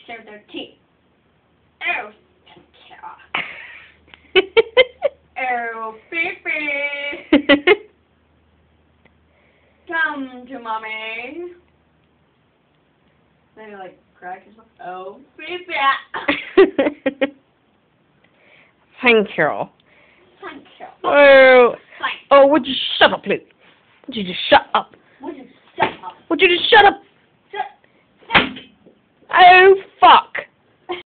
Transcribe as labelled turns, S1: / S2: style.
S1: show their teeth. Oh, oh, Fifi. Come to mommy. Maybe like crack or something. Oh, Fifi.
S2: Thank you.
S1: Thank you.
S2: Oh,
S1: Thank
S2: oh, would you shut up, please? Would you just shut up?
S1: you. Would you shut up?
S2: Would you just shut up?
S1: Shut.
S2: Oh, fuck.